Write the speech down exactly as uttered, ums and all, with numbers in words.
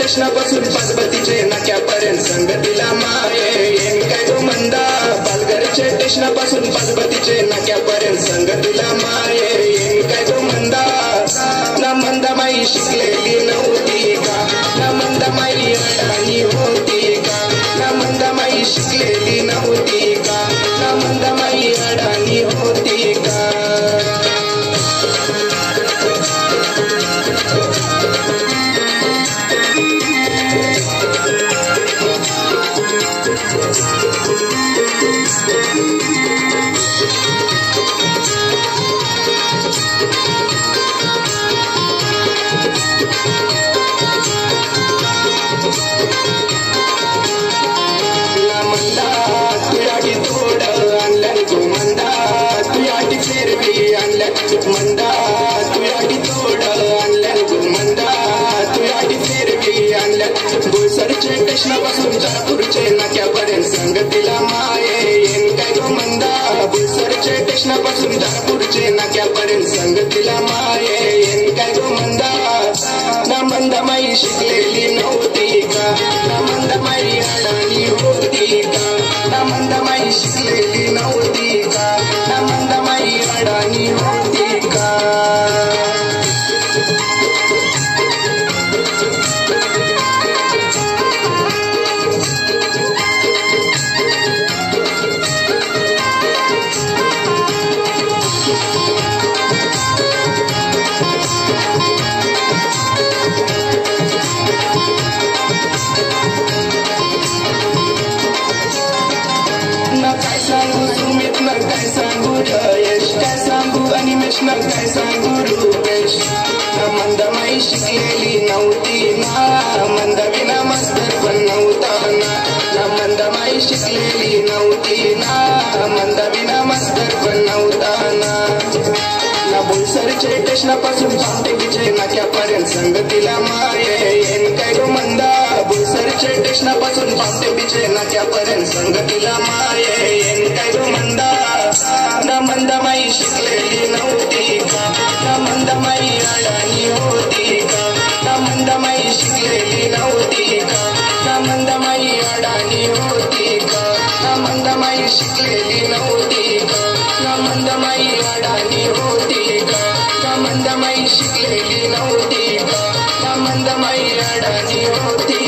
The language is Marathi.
स्टेशनापासून पाचबतीचे नाक्यापर्यंत संगतीला माये येईन काय गो मंदा. पालघरच्या स्टेशनापासून पाचबतीचे नाक्यापर्यंत संगतीला माये येईन काय गो मंदा. ना मंदामाई शिकलेली नव्हती का, ना मंदामाई अडाणी होती का, ना मंदामाई शिकलेली नव्हती का, ना मंदामाई अडाणी होती का. मंदा तुझ्यासाठी तोड आणल्या गो मंदा तुझ्यासाठी फेरवी आणल्या. बोईसरचे स्टेशनापासून चापूरचे नाक्यापर्यंत संगतीला माये येईन काय गो मंदा. बोईसरचे स्टेशनापासून चापूरचे नाक्यापर्यंत संगतीला माये येईन काय गो मंदा. ना मंदामाई शिकलेली नव्हती का, ना मंदामाई अडाणी होती का, ना मंदामाई शिकलेली नव्हती का, ना मंदामाई अडाणी होती का. ना काय सांगू सुमित, ना काय सांगू जयेश, काय सांगू अनिमेश, ना काय सांगू रुपेश. ना मंदामाई शिकलेली नव्हती ना, मंदाविना मास्तर पण नव्हता ना. ना मंदामाई शिकलेली नव्हती ना, मंदाविना मास्तर पण नव्हता ना. ना बोईसरचे स्टेशनापासून पामटेकीचे नाक्यापर्यंत संगतीला माये येईन काय गो मंदा. बोईसरचे स्टेशनापासून पामटेकीचे नाक्यापर्यंत संगतीला माये येईन काय गो मंदा. ना मंदामाई शिकलेली नव्हती का, ना मंदामाई अडाणी होती का, ना मंदामाई शिकलेली नव्हती का, ना मंदामाई अडाणी होती का, ना मंदामाई शिकलेली नव्हती का, ना मंदामाई अडाणी होती का, ना मंदामाई शिकलेली नव्हती का, ना मंदामाई अडाणी होती.